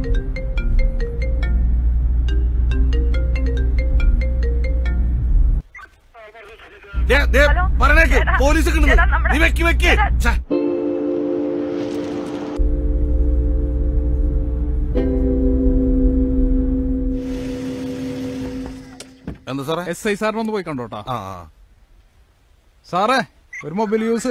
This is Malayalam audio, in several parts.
പറഞ്ഞേക്ക് പോലീസ് നീ വെക്കി വെക്ക്. എന്താ സാറേ? SI സാറിനൊന്ന് പോയി കണ്ടോട്ടാ. സാറേ ഒരു മൊബൈൽ യൂസ്.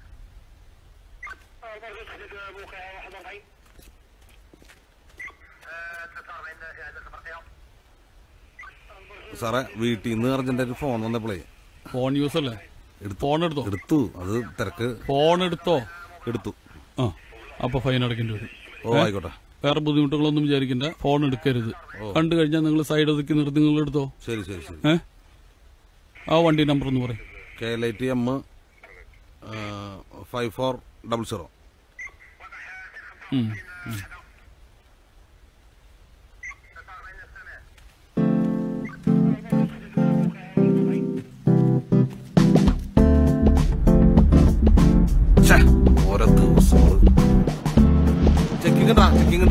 സാറേ വീട്ടിൽ നിന്ന് അർജന്റായിട്ട് ഫോൺ വന്നപ്പോഴേ. ഫോൺ യൂസ് അല്ലേ? ഫോൺ എടുത്തു. അത് തിരക്ക്. ഫോൺ എടുത്തു. അപ്പൊ ഫൈൻ അടക്കേണ്ടി വരും. ഓ ആയിക്കോട്ടെ. വേറെ ബുദ്ധിമുട്ടുകളൊന്നും വിചാരിക്കണ്ട. ഫോൺ എടുക്കരുത്. കണ്ടു കഴിഞ്ഞാൽ നിങ്ങൾ സൈഡ് ഒതുക്കി നിർത്തി നിങ്ങൾ എടുത്തോ. ശരി ശരി ശരി. ആ വണ്ടി നമ്പർ ഒന്ന് പറയും. KLITM 5400. ഓരോ ദിവസം ചെക്കിംഗ് ഉണ്ട്.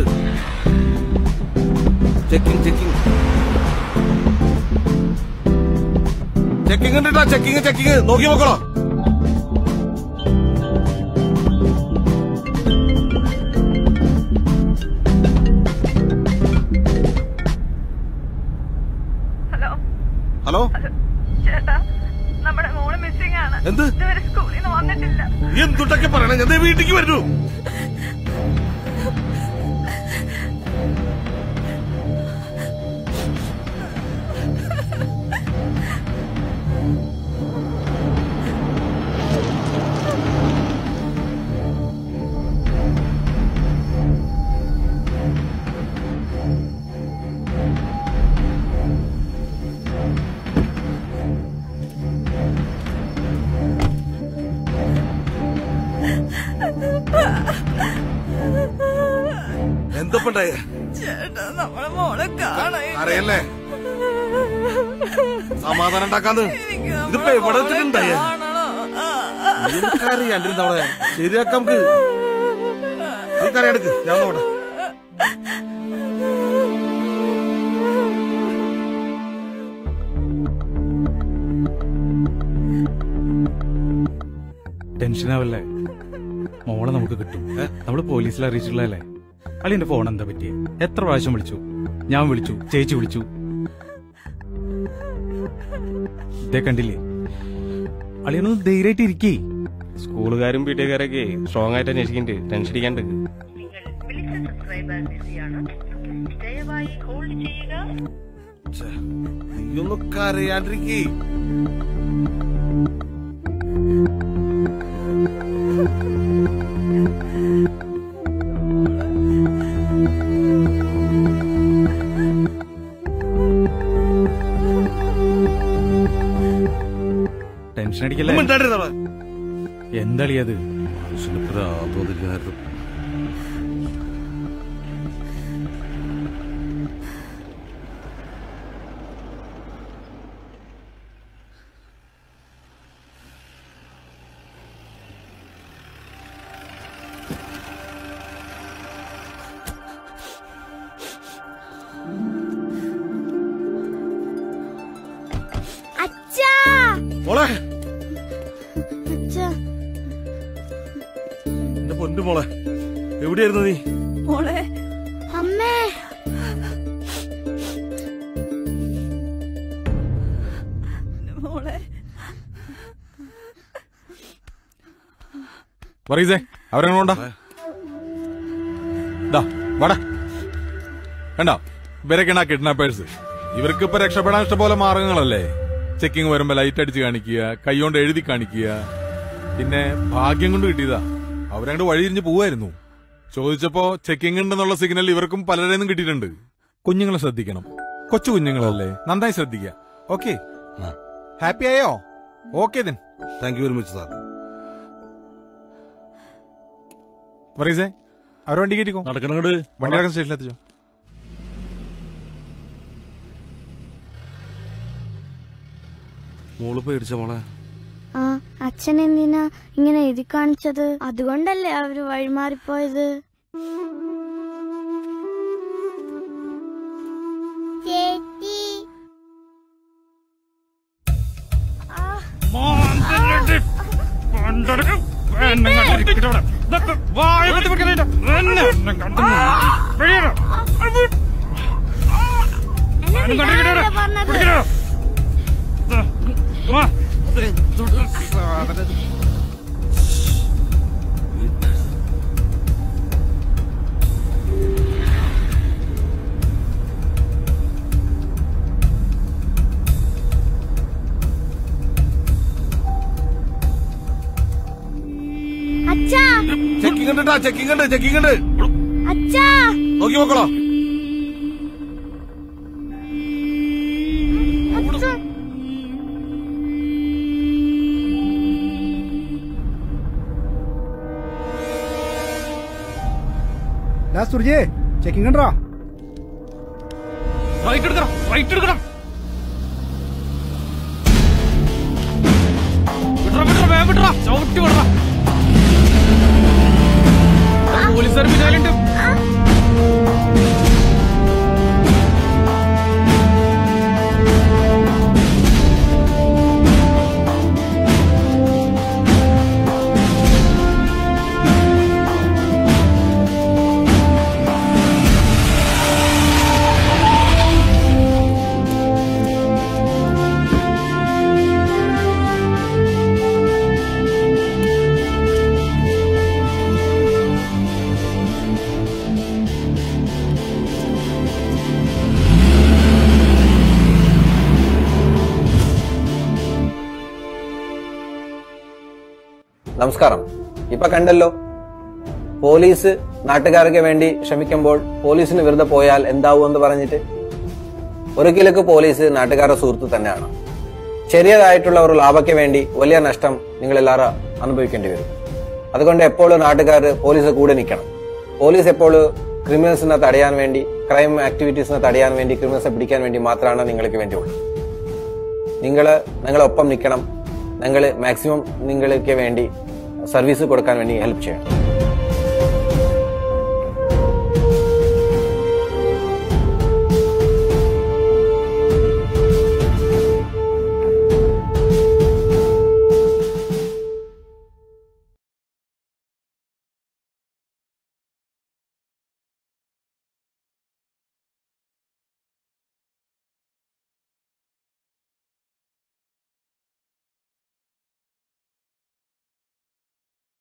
ചെക്കിംഗ് നോക്കി നോക്കണോ? ഹലോ ചേട്ടാ, നമ്മുടെ മോള് മിസ്സിംഗ് ആണ്. എന്ത് സ്കൂളിൽ നിന്ന് വന്നിട്ടില്ല. എന്തുട്ടൊക്കെ പറയണേ? ഞാൻ വീട്ടിലേക്ക് വരുന്നു. എന്തപ്പണ്ടായ ചേട്ടാ, നമ്മളെ മോളെ അറിയല്ലേ? സമാധാനം ഉണ്ടാക്കാന്ന് ഇതിപ്പോ എവിടെ വെച്ചിട്ടുണ്ടായ അറിയാണ്ടിരുന്നവിടെ ശരിയാക്കാം. നമുക്ക് അറിയാടുക്ക്. ഞാൻ നോട്ടെ. ടെൻഷനാവല്ലേ? മോളെ നമുക്ക് കിട്ടും. നമ്മള് പോലീസിൽ അറിയിച്ചിട്ടുള്ളതല്ലേ? അളിയന്റെ ഫോൺ എന്താ പറ്റിയേ? എത്ര പ്രാവശ്യം വിളിച്ചു? ഞാൻ വിളിച്ചു, ചേച്ചി വിളിച്ചു. ഇതേ കണ്ടില്ലേ? അളിയനൊന്ന് ധൈര്യമായിട്ട് ഇരിക്കേ. സ്കൂളുകാരും വീട്ടുകാരൊക്കെ സ്ട്രോങ് ആയിട്ട് അന്വേഷിക്കുന്നുണ്ട്. ടെൻഷൻ അടിക്കാണ്ട്. നീയൊന്നൊക്കെ അറിയാണ്ടിരിക്കേ. ടെൻഷൻ അടിക്കല്ലേ? എന്താളിയത്? മോളെ, എന്റെ പൊന്നു മോളെ, എവിടെയായിരുന്നു നീ? മോളെ, അമ്മേ, മോളെ. പറയേ അവരെങ്ങോണ്ടാ? വാടാ. കണ്ടോ, ഇവരൊക്കെയാണ് ആ കിഡ്നാപ്പേഴ്സ്. ഇവർക്ക് ഇപ്പൊ രക്ഷപ്പെടാൻ ഇഷ്ടംപോലെ മാർഗങ്ങളല്ലേ? ചെക്കിങ് വരുമ്പോ ലൈറ്റ് അടിച്ച് കാണിക്കുക, കൈകൊണ്ട് എഴുതി കാണിക്കുക. പിന്നെ ഭാഗ്യം കൊണ്ട് കിട്ടിയതാ. അവരങ്ങോട്ട് വഴിതിരിഞ്ഞ് പോവായിരുന്നു. ചോദിച്ചപ്പോ ചെക്കിങ് ഉണ്ടെന്നുള്ള സിഗ്നൽ ഇവർക്കും പലരെയൊന്നും കിട്ടിയിട്ടുണ്ട്. കുഞ്ഞുങ്ങളെ ശ്രദ്ധിക്കണം. കൊച്ചു കുഞ്ഞുങ്ങളല്ലേ, നന്നായി ശ്രദ്ധിക്കുക. ഓക്കെ, ഹാപ്പി ആയോ? Okay then, thank you very much sir. പറയേ അവർ വണ്ടി കയറ്റിക്കോ. നടക്കണങ്ങട് വണ്ടി നടക്കുന്ന സ്റ്റേഷനിലെത്തിച്ചോ. മോള് പേടിച്ച മോളെ? ആ, അച്ഛൻ എന്തിനാ ഇങ്ങനെ എഴുതി കാണിച്ചത്? അതുകൊണ്ടല്ലേ അവര് വഴിമാറിപ്പോയത്? ചെക്കിംഗ് ഉണ്ട്, ചെക്കിംഗ് ഉണ്ട്, ചെക്കിംഗ് ഉണ്ട്. അച്ഛാ നോക്കി നോക്കണോ? സുർജേ ചെക്കിംഗ് ഉണ്ടോ? റൈറ്റ് എടുക്കണം, റൈറ്റ് എടുക്കണം. വേഗം വിടറാ, ചവിട്ടി വിടറാ. പോലീസുകാർ പിന്നാലുണ്ട്. നമസ്കാരം. ഇപ്പൊ കണ്ടല്ലോ, പോലീസ് നാട്ടുകാർക്ക് വേണ്ടി ശ്രമിക്കുമ്പോൾ പോലീസിന് വെറുതെ പോയാൽ എന്താവുമെന്ന് പറഞ്ഞിട്ട്. ഒരിക്കലൊക്കെ പോലീസ് നാട്ടുകാരുടെ സുഹൃത്ത് തന്നെയാണ്. ചെറിയതായിട്ടുള്ള ഒരു ലാഭയ്ക്ക് വേണ്ടി വലിയ നഷ്ടം നിങ്ങൾ എല്ലാവരും അനുഭവിക്കേണ്ടി വരും. അതുകൊണ്ട് എപ്പോഴും നാട്ടുകാർ പോലീസ് കൂടെ നിൽക്കണം. പോലീസ് എപ്പോഴും ക്രിമിനൽസിനെ തടയാൻ വേണ്ടി, ക്രൈം ആക്ടിവിറ്റീസിനെ തടയാൻ വേണ്ടി, ക്രിമിനൽസിനെ പിടിക്കാൻ വേണ്ടി മാത്രമാണ് നിങ്ങൾക്ക് വേണ്ടിയുള്ളത്. നിങ്ങളൊപ്പം നിൽക്കണം. നിങ്ങൾ മാക്സിമം നിങ്ങൾക്ക് വേണ്ടി സർവീസ് കൊടുക്കാൻ വേണ്ടി ഹെൽപ്പ് ചെയ്യണം.